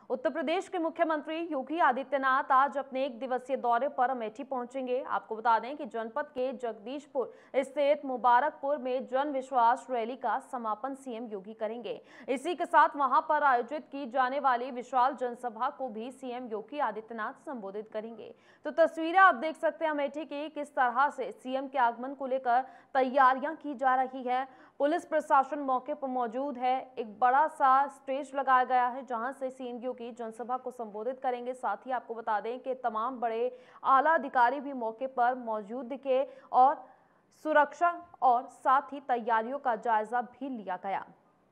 उत्तर प्रदेश के मुख्यमंत्री योगी आदित्यनाथ आज अपने एक दिवसीय दौरे पर अमेठी पहुंचेंगे। आपको बता दें कि जनपद के जगदीशपुर स्थित मुबारकपुर में जन विश्वास रैली का समापन सीएम योगी करेंगे। इसी के साथ वहां पर आयोजित की जाने वाली विशाल जनसभा को भी सीएम योगी आदित्यनाथ संबोधित करेंगे। तो तस्वीरें आप देख सकते हैं अमेठी की, किस तरह से सीएम के आगमन को लेकर तैयारियां की जा रही है। पुलिस प्रशासन मौके पर मौजूद है। एक बड़ा सा स्टेज लगाया गया है जहां से सीएम योगी जनसभा को संबोधित करेंगे। साथ ही आपको बता दें कि तमाम बड़े आला अधिकारी भी मौके पर मौजूद दिखे और सुरक्षा और साथ ही तैयारियों का जायजा भी लिया गया।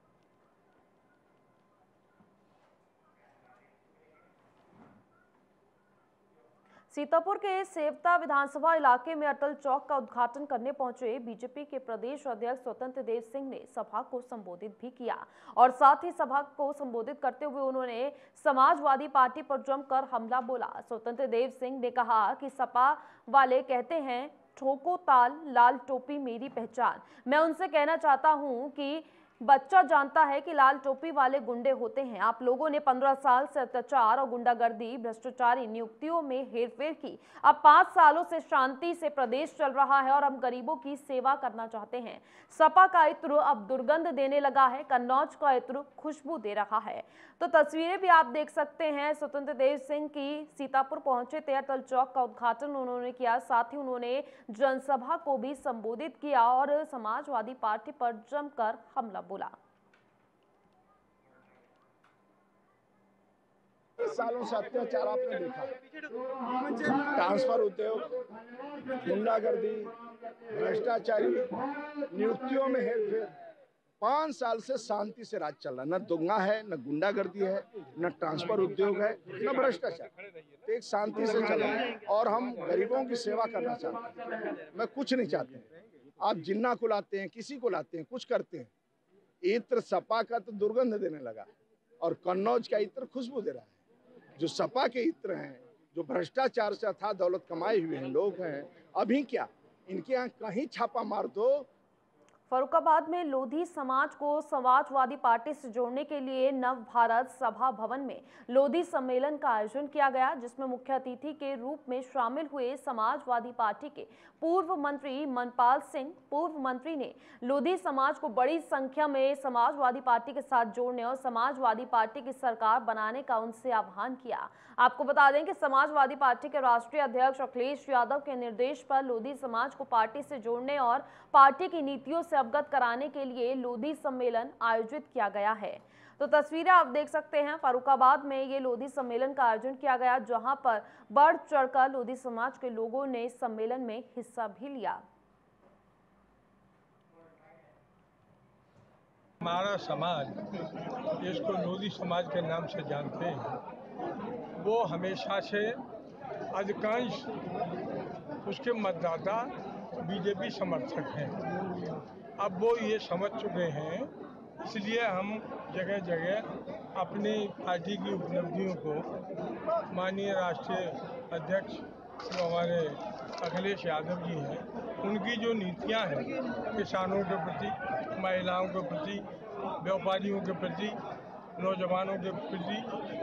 सीतापुर के सेवता विधानसभा इलाके में अटल चौक का उद्घाटन करने पहुंचे बीजेपी के प्रदेश अध्यक्ष स्वतंत्र देव सिंह ने सभा को संबोधित भी किया और साथ ही सभा को संबोधित करते हुए उन्होंने समाजवादी पार्टी पर जमकर हमला बोला। स्वतंत्र देव सिंह ने कहा कि सपा वाले कहते हैं ठोको ताल लाल टोपी मेरी पहचान। मैं उनसे कहना चाहता हूं कि बच्चा जानता है कि लाल टोपी वाले गुंडे होते हैं। आप लोगों ने 15 साल से अत्याचार और गुंडागर्दी, भ्रष्टाचारी नियुक्तियों में हेरफेर की। अब 5 सालों से शांति से प्रदेश चल रहा है और हम गरीबों की सेवा करना चाहते हैं। सपा का इत्र अब दुर्गंध देने लगा है, कन्नौज का इत्र खुशबू दे रहा है। तो तस्वीरें भी आप देख सकते हैं। स्वतंत्र देव सिंह की सीतापुर पहुंचे थे, अटल चौक का उद्घाटन उन्होंने किया, साथ ही उन्होंने जनसभा को भी संबोधित किया और समाजवादी पार्टी पर जमकर हमला बोला। सालों से अत्याचार आपने देखा, ट्रांसफर उद्योग, गुंडागर्दी, भ्रष्टाचारी, नियुक्तियों में हेरफेर। 5 साल से शांति से राज चल रहा है। न दंगा है, न गुंडागर्दी है, न ट्रांसफर उद्योग है, न भ्रष्टाचार। तो एक शांति से चल रहा है और हम गरीबों की सेवा करना चाहते हैं। मैं कुछ नहीं चाहते। आप जिन्ना को लाते हैं, किसी को लाते हैं, कुछ करते हैं। इत्र सपा का तो दुर्गंध देने लगा और कन्नौज का इत्र खुशबू दे रहा है। जो सपा के इत्र हैं, जो भ्रष्टाचार से अथाह दौलत कमाए हुए हैं लोग हैं, अभी क्या इनके यहाँ कहीं छापा मार दो। फर्रुखाबाद में लोधी समाज को समाजवादी पार्टी से जोड़ने के लिए नव भारत सभा भवन में लोधी सम्मेलन का आयोजन किया गया, जिसमें मुख्य अतिथि के रूप में शामिल हुए समाजवादी पार्टी के पूर्व मंत्री मनपाल सिंह। पूर्व मंत्री ने लोधी समाज को बड़ी संख्या में समाजवादी पार्टी के साथ जोड़ने और समाजवादी पार्टी की सरकार बनाने का उनसे आह्वान किया। आपको बता दें कि समाजवादी पार्टी के राष्ट्रीय अध्यक्ष अखिलेश यादव के निर्देश पर लोधी समाज को पार्टी से जोड़ने और पार्टी की नीतियों से अवगत कराने के लिए लोधी सम्मेलन आयोजित किया गया है। तो तस्वीरें आप देख सकते हैं, फर्रुखाबाद में ये लोधी सम्मेलन का आयोजन किया गया, जहां पर बढ़ चढ़कर लोधी समाज के लोगों ने सम्मेलन में हिस्सा भी लिया। हमारा समाज, जिसको लोधी समाज के नाम से जानते हैं, वो हमेशा से अधिकांश उसके मतदाता बीजेपी समर्थक हैं। अब वो ये समझ चुके हैं, इसलिए हम जगह जगह अपनी पार्टी की उपलब्धियों को माननीय राष्ट्रीय अध्यक्ष जो हमारे अखिलेश यादव जी हैं, उनकी जो नीतियां हैं किसानों के प्रति, महिलाओं के प्रति, व्यापारियों के प्रति, नौजवानों के प्रति,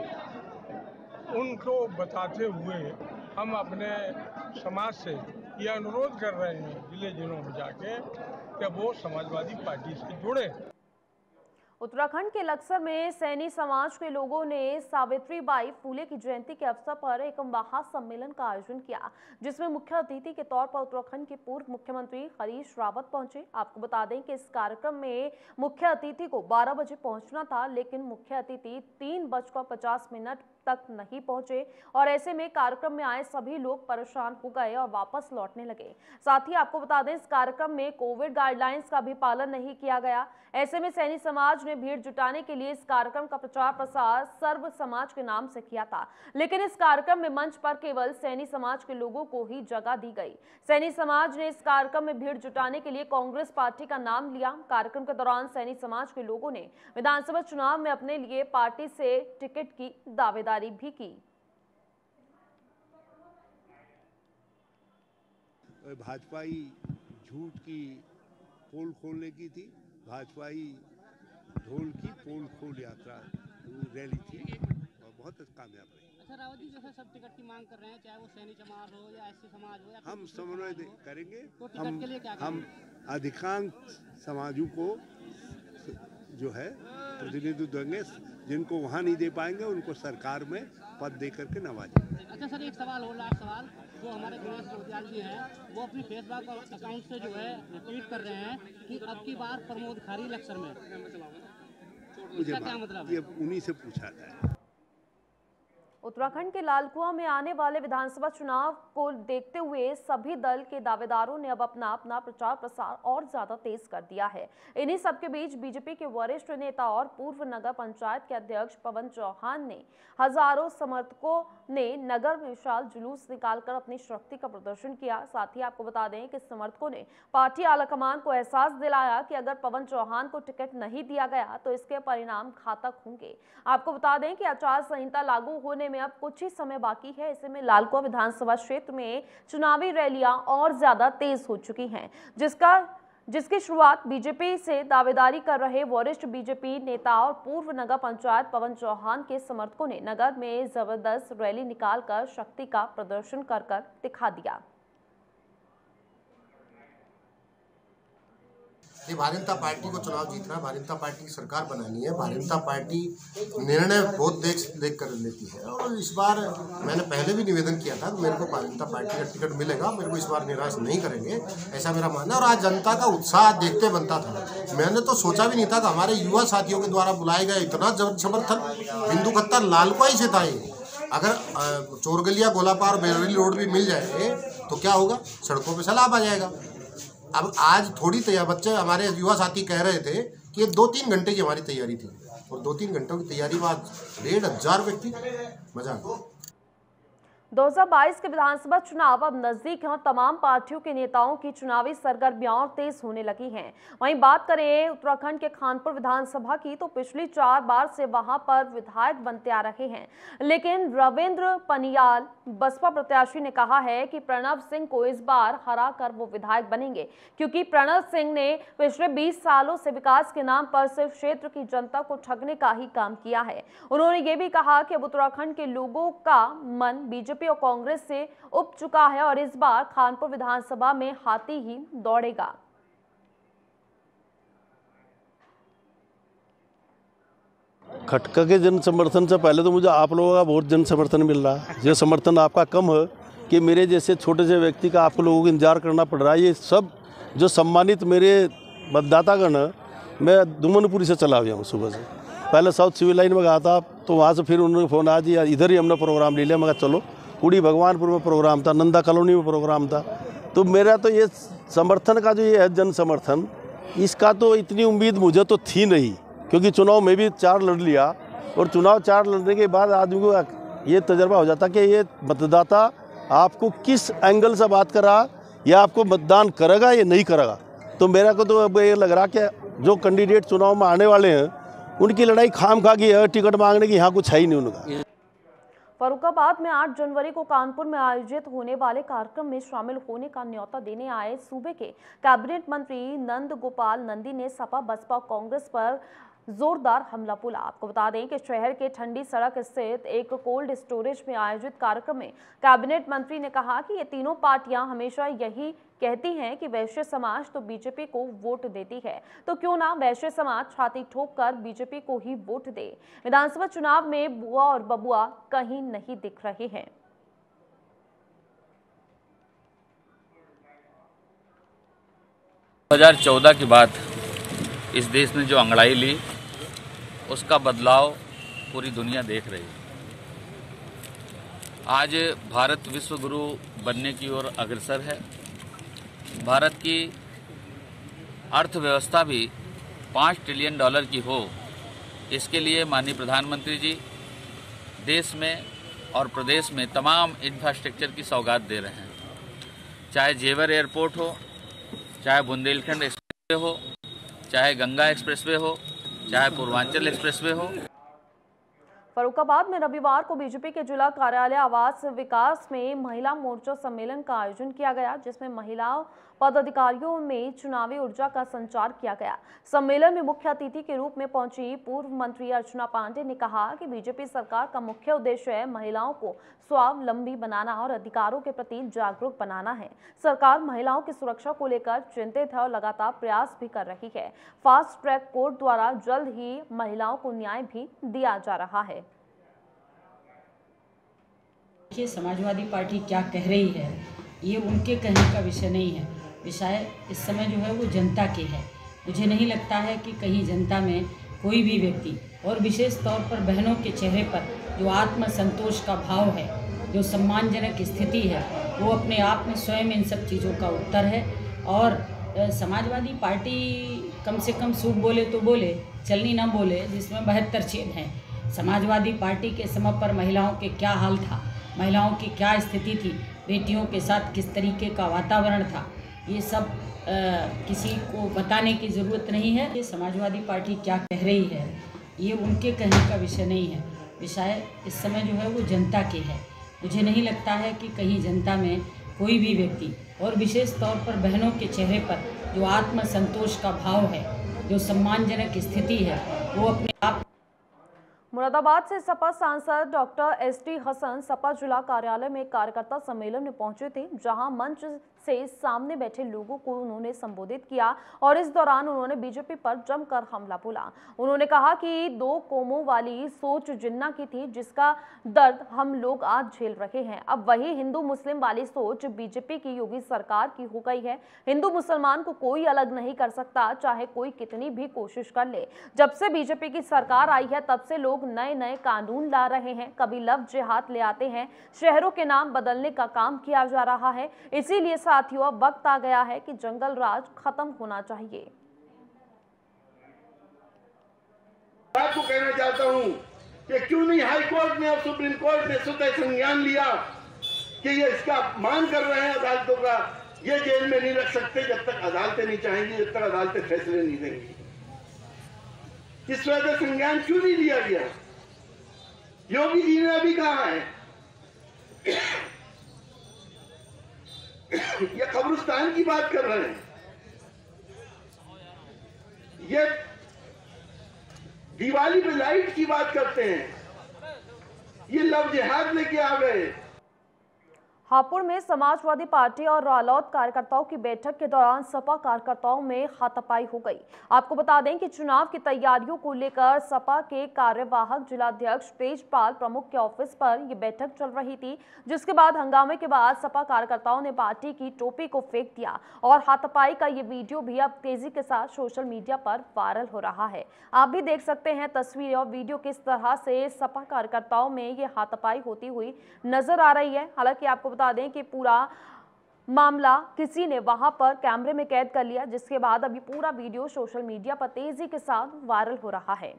उनको बताते हुए हम अपने समाज से ये अनुरोध कर रहे हैं जिले जिलों में जाके कि वो समाजवादी पार्टी से जुड़े। उत्तराखंड के लक्सर में सैनी समाज के लोगों ने सावित्रीबाई फुले की जयंती के अवसर पर एक महासम्मेलन का आयोजन किया, जिसमें मुख्य अतिथि के तौर पर उत्तराखंड के पूर्व मुख्यमंत्री हरीश रावत पहुंचे। आपको बता दें कि इस कार्यक्रम में मुख्य अतिथि को 12 बजे पहुंचना था, लेकिन मुख्य अतिथि 3:50 तक नहीं पहुंचे और ऐसे में कार्यक्रम में आए सभी लोग परेशान हो गए और वापस लौटने लगे। साथ ही आपको बता दें, इस कार्यक्रम में कोविड गाइडलाइंस का भी पालन नहीं किया गया। ऐसे में सैनी समाज ने भीड़ जुटाने के लिए इस कार्यक्रम का प्रचार प्रसार सर्व समाज के नाम से किया था, लेकिन इस कार्यक्रम में मंच पर केवल सैनी समाज के लोगों को ही जगह दी गई। सैनी समाज ने इस कार्यक्रम में भीड़ जुटाने के लिए कांग्रेस पार्टी का नाम लिया। कार्यक्रम के दौरान सैनी समाज के लोगों ने विधानसभा चुनाव में अपने लिए पार्टी से टिकट की दावेदारी भी की। भाजपाई झूठ की पोल खोलने की थी, भाजपाई ढोल की पोल खोल यात्रा रैली थी और बहुत रावत जी जैसे सब टिकट की मांग कर रहे हैं, चाहे वो सैनी समाज हो या एससी समाज हो या हम समन्वय करेंगे। तो टिकट के लिए क्या हम अधिकांश समाजों को जो है प्रतिनिधित्व देंगे, जिनको वहाँ नहीं दे पाएंगे उनको सरकार में पद दे करके नवाजेंगे। अच्छा सर, एक सवाल हो, लास्ट सवाल, जो हमारे गणेश गोटियाल जी हैं वो अपनी फेसबुक अकाउंट से जो है ट्वीट कर रहे हैं कि अब की बार प्रमोद खारी इलेक्शन में, मुझे क्या मतलब ये उन्हीं से पूछा जाए। उत्तराखंड के लालकुआं में आने वाले विधानसभा चुनाव को देखते हुए सभी दल के दावेदारों ने अब अपना अपना प्रचार प्रसार और ज्यादा तेज कर दिया है। इन्हीं सबके बीच बीजेपी के वरिष्ठ नेता और पूर्व नगर पंचायत के अध्यक्ष पवन चौहान ने हजारों समर्थकों ने नगर में विशाल जुलूस निकालकर अपनी शक्ति का प्रदर्शन किया। साथ ही आपको बता दें कि समर्थकों ने पार्टी आलाकमान को एहसास दिलाया कि अगर पवन चौहान को टिकट नहीं दिया गया तो इसके परिणाम घातक होंगे। आपको बता दें कि आचार संहिता लागू होने में अब कुछ ही समय बाकी है। ऐसे में लालकुआं विधानसभा क्षेत्र में चुनावी रैलियां और ज्यादा तेज हो चुकी हैं, जिसकी शुरुआत बीजेपी से दावेदारी कर रहे वरिष्ठ बीजेपी नेता और पूर्व नगर पंचायत पवन चौहान के समर्थकों ने नगर में जबरदस्त रैली निकालकर शक्ति का प्रदर्शन कर दिखा दिया। भारतीय जनता पार्टी को चुनाव जीतना है, भारतीय जनता पार्टी की सरकार बनानी है। भारतीय जनता पार्टी निर्णय बहुत देख कर लेती है और इस बार मैंने पहले भी निवेदन किया था कि मेरे को भारतीय जनता पार्टी का टिकट मिलेगा, मेरे को इस बार निराश नहीं करेंगे, ऐसा मेरा मानना है। और आज जनता का उत्साह देखते बनता था। मैंने तो सोचा भी नहीं था कि हमारे युवा साथियों के द्वारा बुलाए गए इतना समर्थन बिंदु खत्ता लालकुआं से था। अगर चोरगलिया, गोलापार, बेलरी रोड भी मिल जाए तो क्या होगा, सड़कों पर सैलाब आ जाएगा। अब आज थोड़ी तैयारी, बच्चे हमारे युवा साथी कह रहे थे कि ये 2-3 घंटे की हमारी तैयारी थी और 2-3 घंटों की तैयारी में आज 1500 व्यक्ति, मजा आ गया। 2022 के विधानसभा चुनाव अब नजदीक हैं और तमाम पार्टियों के नेताओं की चुनावी सरगर्मियां और तेज होने लगी हैं। वहीं बात करें उत्तराखंड के खानपुर विधानसभा की तो पिछली 4 बार से वहां पर विधायक बनते आ रहे हैं, लेकिन रविंद्र पनियाल बसपा प्रत्याशी ने कहा है कि प्रणव सिंह को इस बार हरा कर वो विधायक बनेंगे, क्योंकि प्रणव सिंह ने पिछले 20 सालों से विकास के नाम पर सिर्फ क्षेत्र की जनता को ठगने का ही काम किया है। उन्होंने ये भी कहा कि अब उत्तराखंड के लोगों का मन बीजेपी और कांग्रेस से उब चुका है और इस बार खानपुर विधानसभा में हाथी ही दौड़ेगा। खटका के जन समर्थन से पहले तो मुझे आप लोगों का बहुत जन समर्थन मिल रहा है। ये समर्थन आपका कम है कि मेरे जैसे छोटे से व्यक्ति का आप लोगों को इंतजार करना पड़ रहा है। ये सब जो सम्मानित मेरे मतदातागण है, मैं दुमनपुरी से चला गया हूँ। सुबह से पहले साउथ सिविल लाइन में गया था, तो वहाँ से फिर उन्होंने फ़ोन आ दिया, इधर ही हमने प्रोग्राम ले लिया। मैं चलो, कुड़ी भगवानपुर में प्रोग्राम था, नंदा कॉलोनी में प्रोग्राम था। तो मेरा तो ये समर्थन का जो ये है जन समर्थन, इसका तो इतनी उम्मीद मुझे तो थी नहीं, क्योंकि चुनाव में भी 4 लड़ लिया और चुनाव 4 लड़ने के बाद आदमी को ये तजर्बा हो जाता कि ये मतदाता आपको किस एंगल से बात कर रहा, या आपको मतदान करेगा या नहीं करेगा। तो मेरा को तो अब ये लग रहा कि जो कैंडिडेट चुनाव में आने वाले हैं उनकी लड़ाई खाम खा की है, टिकट मांगने की यहाँ कुछ है ही नहीं उनका। फर्रुखाबाद में 8 जनवरी को कानपुर में आयोजित होने वाले कार्यक्रम में शामिल होने का न्योता देने आए सूबे के कैबिनेट मंत्री नंद गोपाल नंदी ने सपा, बसपा, कांग्रेस पर जोरदार हमला बोला। आपको बता दें कि शहर के ठंडी सड़क स्थित एक कोल्ड स्टोरेज में आयोजित कार्यक्रम में कैबिनेट मंत्री ने कहा कि ये तीनों पार्टियां हमेशा यही कहती हैं कि वैश्य समाज तो बीजेपी को वोट देती है, तो क्यों ना वैश्य समाज छाती ठोककर बीजेपी को ही वोट दे। विधानसभा चुनाव में बुआ और बबुआ कहीं नहीं दिख रहे हैं। 2014 के बाद इस देश ने जो अंगड़ाई ली, उसका बदलाव पूरी दुनिया देख रही है। आज भारत विश्व गुरु बनने की ओर अग्रसर है। भारत की अर्थव्यवस्था भी $5 ट्रिलियन की हो, इसके लिए माननीय प्रधानमंत्री जी देश में और प्रदेश में तमाम इंफ्रास्ट्रक्चर की सौगात दे रहे हैं। चाहे जेवर एयरपोर्ट हो, चाहे बुंदेलखंड एक्सप्रेसवे हो, चाहे गंगा एक्सप्रेसवे हो, चाहे पूर्वांचल एक्सप्रेसवे हो। फर्रुखाबाद में रविवार को बीजेपी के जिला कार्यालय आवास विकास में महिला मोर्चा सम्मेलन का आयोजन किया गया, जिसमें महिलाओं पदाधिकारियों में चुनावी ऊर्जा का संचार किया गया। सम्मेलन में मुख्य अतिथि के रूप में पहुंची पूर्व मंत्री अर्चना पांडे ने कहा कि बीजेपी सरकार का मुख्य उद्देश्य है महिलाओं को स्वावलंबी बनाना और अधिकारों के प्रति जागरूक बनाना है। सरकार महिलाओं की सुरक्षा को लेकर चिंतित है और लगातार प्रयास भी कर रही है। फास्ट ट्रैक कोर्ट द्वारा जल्द ही महिलाओं को न्याय भी दिया जा रहा है। ये समाजवादी पार्टी क्या कह रही है ये उनके कहने का विषय नहीं है। विषय इस समय जो है वो जनता के है। मुझे नहीं लगता है कि कहीं जनता में कोई भी व्यक्ति और विशेष तौर पर बहनों के चेहरे पर जो आत्मसंतोष का भाव है, जो सम्मानजनक स्थिति है, वो अपने आप में स्वयं इन सब चीज़ों का उत्तर है। और समाजवादी पार्टी कम से कम सूट बोले तो बोले, चलनी ना बोले, जिसमें 72 छेद हैं। समाजवादी पार्टी के समय पर महिलाओं के क्या हाल था, महिलाओं की क्या स्थिति थी, बेटियों के साथ किस तरीके का वातावरण था, ये सब किसी को बताने की ज़रूरत नहीं है। ये समाजवादी पार्टी क्या कह रही है ये उनके कहने का विषय नहीं है। विषय इस समय जो है वो जनता के है। मुझे नहीं लगता है कि कहीं जनता में कोई भी व्यक्ति और विशेष तौर पर बहनों के चेहरे पर जो आत्मसंतोष का भाव है, जो सम्मानजनक स्थिति है, वो अपने आप। मुरादाबाद से सपा सांसद डॉक्टर एसटी हसन सपा जिला कार्यालय में कार्यकर्ता सम्मेलन में पहुंचे थे, जहां मंच से सामने बैठे लोगों को उन्होंने संबोधित किया और इस दौरान उन्होंने बीजेपी पर जमकर हमला बोला। उन्होंने कहा कि 2 कौमों वाली सोच जिन्ना की थी, जिसका दर्द हम लोग आज झेल रहे हैं। अब वही हिंदू मुस्लिम वाली सोच बीजेपी की योगी सरकार की हो गई है। हिंदू मुसलमान को कोई अलग नहीं कर सकता, चाहे कोई कितनी भी कोशिश कर ले। जब से बीजेपी की सरकार आई है तब से लोग नए नए कानून ला रहे हैं, कभी लव जिहाद ले आते हैं, शहरों के नाम बदलने का काम किया जा रहा है। इसीलिए साथियों, अब वक्त आ गया है कि जंगल राज खत्म होना चाहिए। आपको कहना चाहता हूं कि क्यों नहीं हाई कोर्ट ने और सुप्रीम कोर्ट ने स्वतः संज्ञान लिया कि ये इसका मान कर रहे हैं अदालतों का, ये जेल में नहीं रख सकते जब तक अदालतें नहीं चाहेंगी, जब तक अदालतें फैसले नहीं देंगी। इस वजह से संज्ञान क्यों नहीं लिया गया? योगी जी ने अभी कहा है ये कब्रिस्तान की बात कर रहे हैं, ये दिवाली पे लाइट की बात करते हैं, ये लव जिहाद लेके आ गए। हापुड़ में समाजवादी पार्टी और रालोद कार्यकर्ताओं की बैठक के दौरान सपा कार्यकर्ताओं में हाथापाई हो गई। आपको बता दें कि चुनाव की तैयारियों को लेकर सपा के कार्यवाहक जिलाध्यक्ष तेजपाल प्रमुख के ऑफिस पर यह बैठक चल रही थी, जिसके बाद हंगामे के बाद सपा कार्यकर्ताओं ने पार्टी की टोपी को फेंक दिया और हाथापाई का ये वीडियो भी अब तेजी के साथ सोशल मीडिया पर वायरल हो रहा है। आप भी देख सकते हैं तस्वीरें और वीडियो किस तरह से सपा कार्यकर्ताओं में ये हाथापाई होती हुई नजर आ रही है। हालांकि आपको बता दें कि पूरा मामला किसी ने वहां पर कैमरे में कैद कर लिया, जिसके बाद अभी पूरा वीडियो सोशल मीडिया पर तेजी के साथ वायरल हो रहा है।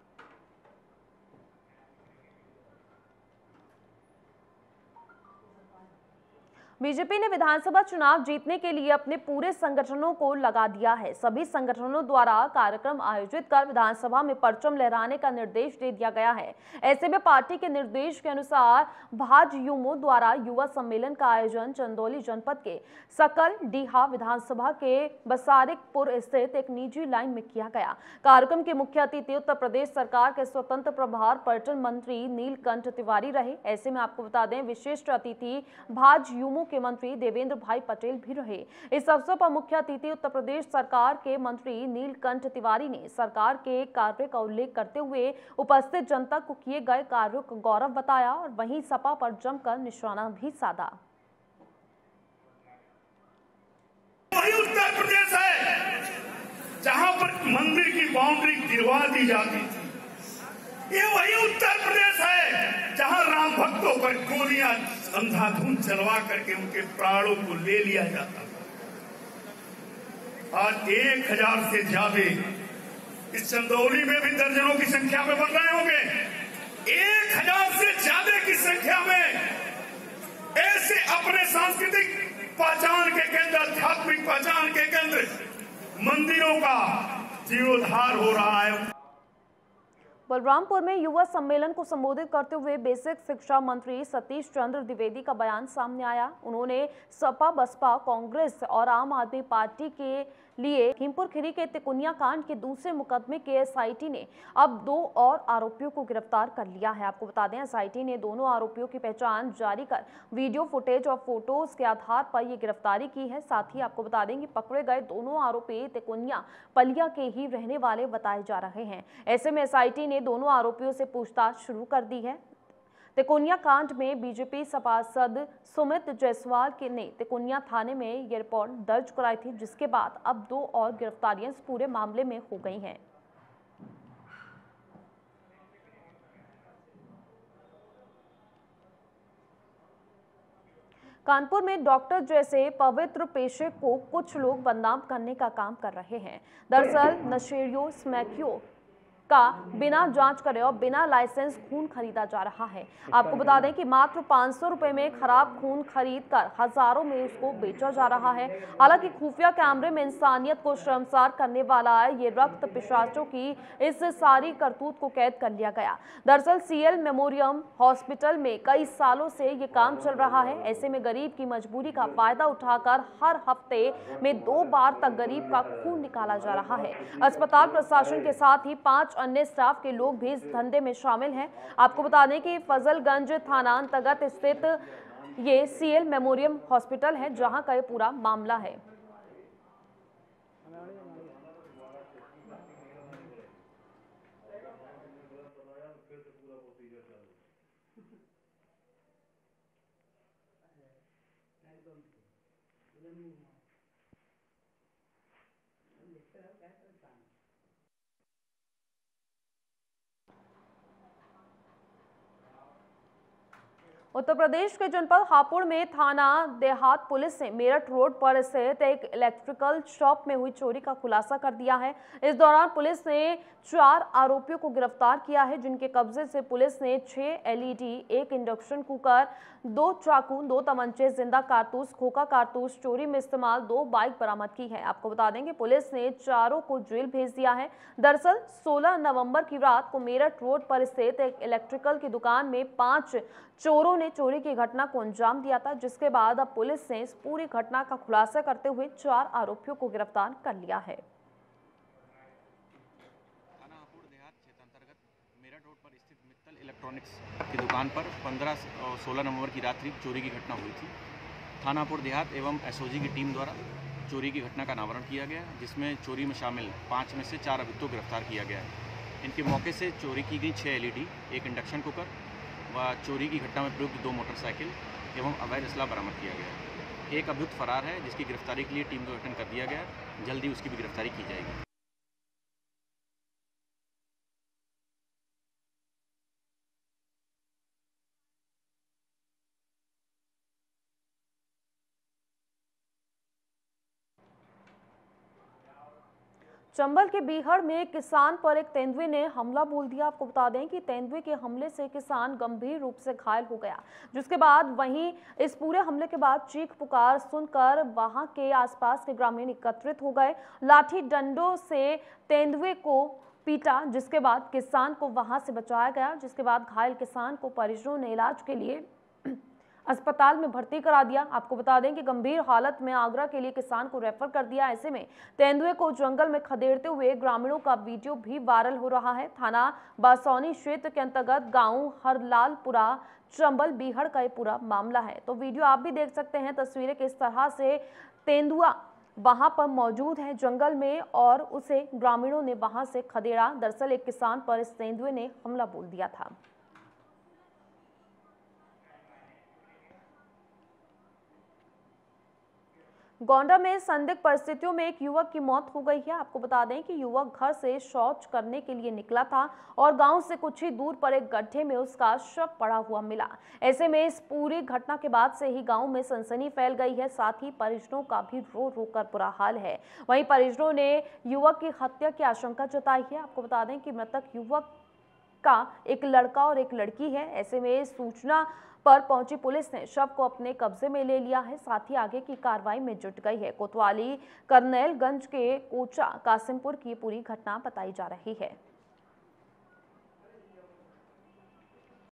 बीजेपी ने विधानसभा चुनाव जीतने के लिए अपने पूरे संगठनों को लगा दिया है। सभी संगठनों द्वारा कार्यक्रम आयोजित कर विधानसभा में परचम लहराने का निर्देश दे दिया गया है। ऐसे में पार्टी के निर्देश के अनुसार भाजयुमो द्वारा युवा सम्मेलन का आयोजन चंदौली जनपद के सकल डीहा विधानसभा के बसारिकपुर स्थित एक निजी लाइन में किया गया। कार्यक्रम के मुख्य अतिथि उत्तर प्रदेश सरकार के स्वतंत्र प्रभार पर्यटन मंत्री नीलकंठ तिवारी रहे। ऐसे में आपको बता दें विशिष्ट अतिथि भाजयुमो के मंत्री देवेंद्र भाई पटेल भी रहे। इस अवसर पर मुख्य अतिथि उत्तर प्रदेश सरकार के मंत्री नीलकंठ तिवारी ने सरकार के कार्य का उल्लेख करते हुए उपस्थित जनता को किए गए कार्यों को गौरव बताया और वहीं सपा पर जमकर निशाना भी साधा। वही उत्तर प्रदेश है जहां पर मंदिर की बाउंड्री गिरवा दी जाती थी। ये वही उत्तर प्रदेश है जहां राम भक्तों पर गोलियां अंधाधुंध चलवा करके उनके प्राणों को ले लिया जाता था। आज 1000 से ज्यादा इस चंदौली में भी दर्जनों की संख्या में बढ़ रहे होंगे। 1000 से ज्यादा की संख्या में ऐसे अपने सांस्कृतिक पहचान के केंद्र, आध्यात्मिक पहचान के केंद्र मंदिरों का जीर्णोद्धार हो रहा है। बलरामपुर में युवा सम्मेलन को संबोधित करते हुए बेसिक शिक्षा मंत्री सतीश चंद्र द्विवेदी का बयान सामने आया। उन्होंने सपा, बसपा, कांग्रेस और आम आदमी पार्टी के लिए लखीमपुर खीरी के तिकोनिया कांड के दूसरे मुकदमे के एसआईटी ने अब 2 और आरोपियों को गिरफ्तार कर लिया है। आपको बता दें, एसआईटी ने दोनों आरोपियों की पहचान जारी कर वीडियो फुटेज और फोटोज के आधार पर ये गिरफ्तारी की है। साथ ही आपको बता दें कि पकड़े गए दोनों आरोपी तिकोनिया पलिया के ही रहने वाले बताए जा रहे हैं। ऐसे में एसआईटी ने दोनों आरोपियों से पूछताछ शुरू कर दी है। तिकोनिया कांड में बीजेपी सभासद सुमित जायसवाल ने तिकोनिया थाने में ये रिपोर्ट दर्ज कराई थी, जिसके बाद अब 2 और गिरफ्तारियां इस पूरे मामले में हो गई हैं। कानपुर में डॉक्टर जैसे पवित्र पेशे को कुछ लोग बदनाम करने का काम कर रहे हैं। दरअसल नशेड़ियों, स्मैकियों का बिना जांच करे और बिना लाइसेंस खून खरीदा जा रहा है। आपको बता दें कि मात्र 500 रुपए में खराब खून खरीदकर हजारों में उसको बेचा जा रहा है। हालांकि खुफिया कैमरे में इंसानियत को शर्मसार करने वाला ये रक्त पिशाचों की इस सारी करतूत को कैद कर लिया गया। दरअसल सीएल मेमोरियम हॉस्पिटल में कई सालों से ये काम चल रहा है। ऐसे में गरीब की मजबूरी का फायदा उठाकर हर हफ्ते में 2 बार तक गरीब का खून निकाला जा रहा है। अस्पताल प्रशासन के साथ ही 5 अन्य स्टाफ के लोग भी इस धंधे में शामिल हैं। आपको बता दें कि फजलगंज थाना अंतर्गत स्थित ये सीएल मेमोरियम हॉस्पिटल है, जहां का ये पूरा मामला है। उत्तर प्रदेश के जनपद हापुड़ में थाना देहात पुलिस ने मेरठ रोड पर स्थित एक इलेक्ट्रिकल शॉप में हुई चोरी का खुलासा कर दिया है। इस दौरान पुलिस ने 4 आरोपियों को गिरफ्तार किया है, जिनके कब्जे से पुलिस ने 6 एलईडी, 1 इंडक्शन कुकर, 2 चाकू, 2 तमंचे, जिंदा कारतूस, खोखा कारतूस, चोरी में इस्तेमाल 2 बाइक बरामद की है। आपको बता दें कि पुलिस ने चारों को जेल भेज दिया है। दरअसल 16 नवंबर की रात को मेरठ रोड पर स्थित एक इलेक्ट्रिकल की दुकान में 5 चोरों ने चोरी की घटना को अंजाम दिया था, जिसके बाद अब पुलिस ने इस पूरी घटना का खुलासा करते हुए 4 आरोपियों को गिरफ्तार कर लिया है। थाना हापुड़ देहात क्षेत्र अंतर्गत मेरठ रोड पर स्थित मित्तल इलेक्ट्रॉनिक्स की दुकान पर 15 और 16 नवंबर की रात्रि चोरी की घटना हुई थी। थाना हापुड़ देहात एवं एसओजी की टीम द्वारा चोरी की घटना का अनावरण किया गया, जिसमें चोरी में शामिल 5 में से 4 अभियुक्तों को गिरफ्तार किया गया है। इनके मौके से चोरी की गई 6 एलईडी, 1 इंडक्शन कुकर व चोरी की घटना में प्रयुक्त 2 मोटरसाइकिल एवं अवैध असला बरामद किया गया है। एक अभियुक्त फरार है, जिसकी गिरफ्तारी के लिए टीम को गठन कर दिया गया है। जल्दी उसकी भी गिरफ्तारी की जाएगी। चंबल के बीहड़ में किसान पर एक तेंदुए ने हमला बोल दिया। आपको बता दें कि तेंदुए के हमले से किसान गंभीर रूप से घायल हो गया, जिसके बाद वहीं इस पूरे हमले के बाद चीख पुकार सुनकर वहां के आसपास के ग्रामीण एकत्रित हो गए। लाठी डंडों से तेंदुए को पीटा, जिसके बाद किसान को वहां से बचाया गया, जिसके बाद घायल किसान को परिजनों ने इलाज के लिए अस्पताल में भर्ती करा दिया। आपको बता दें कि गंभीर हालत में आगरा के लिए किसान को रेफर कर दिया। ऐसे में तेंदुए को जंगल में खदेड़ते हुए ग्रामीणों का वीडियो भी वायरल हो रहा है। थाना बासौनी क्षेत्र के अंतर्गत गांव हरलालपुरा चंबल बीहड़ का ये पूरा मामला है। तो वीडियो आप भी देख सकते हैं, तस्वीरें किस तरह से तेंदुआ वहां पर मौजूद है जंगल में और उसे ग्रामीणों ने वहां से खदेड़ा। दरअसल एक किसान पर इस तेंदुए ने हमला बोल दिया था। गोंडा में संदिग्ध परिस्थितियों में एक युवक की मौत हो गई है। आपको बता दें कि युवक घर से शौच करने के लिए निकला था और गांव से कुछ ही दूर पर एक गड्ढे में उसका शव पड़ा हुआ मिला। ऐसे में इस पूरी घटना के बाद से ही गांव में सनसनी फैल गई है। साथ ही परिजनों का भी रो रो कर बुरा हाल है। वहीं परिजनों ने युवक की हत्या की आशंका जताई है। आपको बता दें कि मृतक युवक का एक लड़का और एक लड़की है। ऐसे में सूचना पर पहुंची पुलिस ने शव को अपने कब्जे में ले लिया है। साथ ही आगे की कार्रवाई में जुट गई है। कोतवाली करनैलगंज के कोचा कासिमपुर की पूरी घटना बताई जा रही है।